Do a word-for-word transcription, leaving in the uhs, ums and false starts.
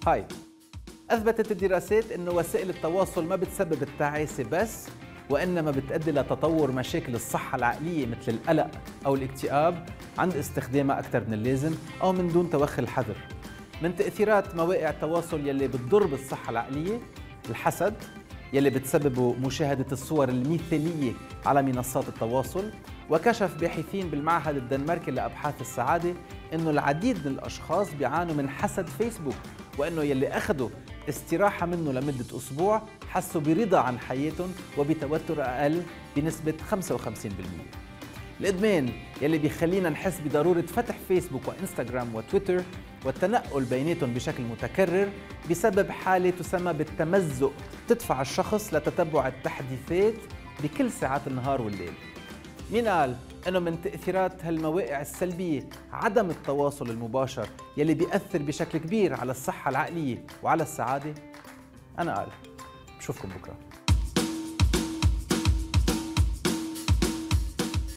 هاي. أثبتت الدراسات أن وسائل التواصل ما بتسبب التعاسة بس، وإنما بتؤدي لتطور مشاكل الصحة العقلية مثل القلق أو الاكتئاب عند استخدامها أكثر من اللازم أو من دون توخي الحذر. من تأثيرات مواقع التواصل يلي بتضر بالصحة العقلية الحسد، يلي بتسببه مشاهدة الصور المثالية على منصات التواصل. وكشف باحثين بالمعهد الدنماركي لأبحاث السعادة إنه العديد من الأشخاص بيعانوا من حسد فيسبوك، وإنه يلي أخذوا استراحة منه لمدة أسبوع حسوا برضا عن حياتهم وبتوتر أقل بنسبة خمسة وخمسين بالمئة. الإدمان يلي بيخلينا نحس بضرورة فتح فيسبوك وإنستغرام وتويتر والتنقل بيناتهم بشكل متكرر بسبب حالة تسمى بالتمزق تدفع الشخص لتتبع التحديثات بكل ساعات النهار والليل. مين قال إنه من تأثيرات هالمواقع السلبية عدم التواصل المباشر يلي بيأثر بشكل كبير على الصحة العقلية وعلى السعادة؟ أنا قال. بشوفكم بكرة.